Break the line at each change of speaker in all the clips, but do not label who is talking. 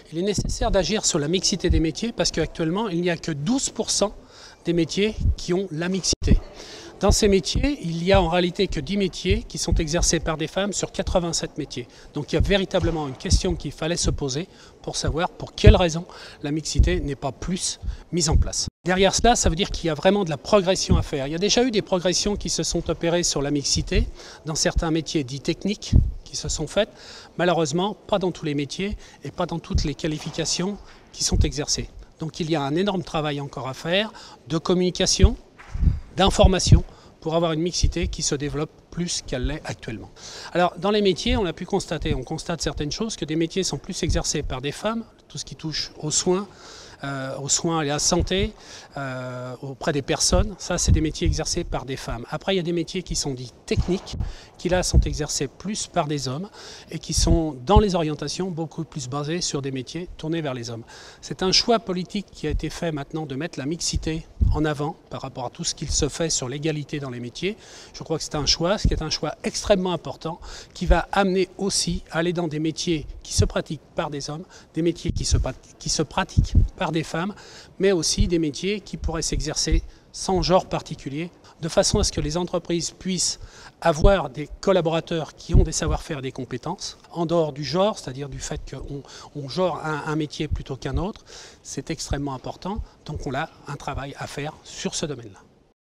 Il est nécessaire d'agir sur la mixité des métiers parce qu'actuellement, il n'y a que 12% des métiers qui ont la mixité. Dans ces métiers, il n'y a en réalité que 10 métiers qui sont exercés par des femmes sur 87 métiers. Donc il y a véritablement une question qu'il fallait se poser pour savoir pour quelles raisons la mixité n'est pas plus mise en place. Derrière cela, ça veut dire qu'il y a vraiment de la progression à faire. Il y a déjà eu des progressions qui se sont opérées sur la mixité dans certains métiers dits techniques qui se sont faites. Malheureusement, pas dans tous les métiers et pas dans toutes les qualifications qui sont exercées. Donc il y a un énorme travail encore à faire de communication, d'information pour avoir une mixité qui se développe plus qu'elle l'est actuellement. Alors dans les métiers, on constate certaines choses, que des métiers sont plus exercés par des femmes, tout ce qui touche aux soins et à la santé, auprès des personnes, ça c'est des métiers exercés par des femmes. Après il y a des métiers qui sont dits techniques, qui là sont exercés plus par des hommes et qui sont dans les orientations beaucoup plus basés sur des métiers tournés vers les hommes. C'est un choix politique qui a été fait maintenant de mettre la mixité en avant par rapport à tout ce qu'il se fait sur l'égalité dans les métiers. Je crois que c'est un choix, ce qui est un choix extrêmement important qui va amener aussi à aller dans des métiers qui se pratiquent par des hommes, des métiers qui se pratiquent par des femmes, mais aussi des métiers qui pourraient s'exercer sans genre particulier, de façon à ce que les entreprises puissent avoir des collaborateurs qui ont des savoir-faire et des compétences, en dehors du genre, c'est-à-dire du fait qu'on genre un métier plutôt qu'un autre. C'est extrêmement important, donc on a un travail à faire sur ce domaine-là.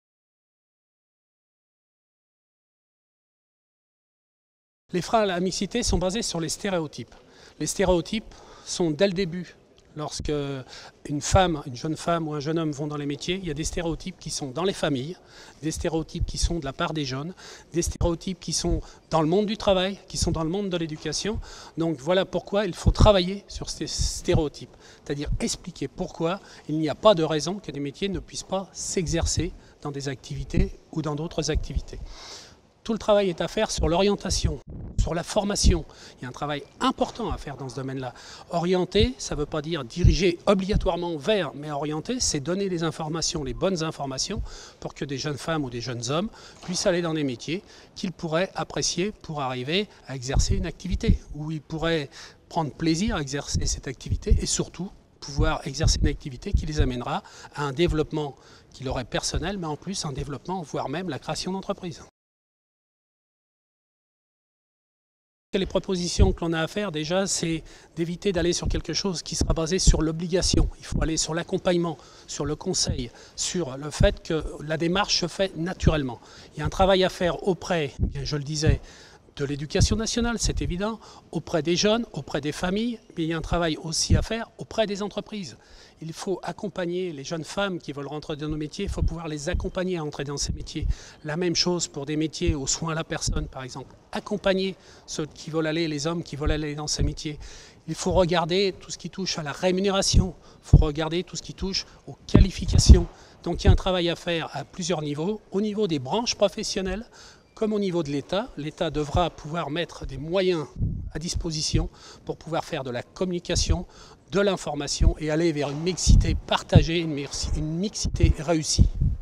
Les freins à la mixité sont basés sur les stéréotypes. Les stéréotypes sont dès le début. Lorsque une jeune femme ou un jeune homme vont dans les métiers, il y a des stéréotypes qui sont dans les familles, des stéréotypes qui sont de la part des jeunes, des stéréotypes qui sont dans le monde du travail, qui sont dans le monde de l'éducation. Donc voilà pourquoi il faut travailler sur ces stéréotypes, c'est-à-dire expliquer pourquoi il n'y a pas de raison que des métiers ne puissent pas s'exercer dans des activités ou dans d'autres activités. Tout le travail est à faire sur l'orientation, sur la formation. Il y a un travail important à faire dans ce domaine-là. Orienter, ça ne veut pas dire diriger obligatoirement vers, mais orienter, c'est donner les informations, les bonnes informations, pour que des jeunes femmes ou des jeunes hommes puissent aller dans des métiers qu'ils pourraient apprécier pour arriver à exercer une activité, où ils pourraient prendre plaisir à exercer cette activité et surtout pouvoir exercer une activité qui les amènera à un développement qui leur est personnel, mais en plus un développement, voire même la création d'entreprises. Les propositions que l'on a à faire déjà, c'est d'éviter d'aller sur quelque chose qui sera basé sur l'obligation. Il faut aller sur l'accompagnement, sur le conseil, sur le fait que la démarche se fait naturellement. Il y a un travail à faire auprès, je le disais, de l'éducation nationale, c'est évident, auprès des jeunes, auprès des familles, mais il y a un travail aussi à faire auprès des entreprises. Il faut accompagner les jeunes femmes qui veulent rentrer dans nos métiers, il faut pouvoir les accompagner à entrer dans ces métiers. La même chose pour des métiers aux soins à la personne, par exemple. Accompagner ceux qui veulent aller, les hommes qui veulent aller dans ces métiers. Il faut regarder tout ce qui touche à la rémunération, il faut regarder tout ce qui touche aux qualifications. Donc il y a un travail à faire à plusieurs niveaux, au niveau des branches professionnelles, comme au niveau de l'État. L'État devra pouvoir mettre des moyens à disposition pour pouvoir faire de la communication, de l'information et aller vers une mixité partagée, une mixité réussie.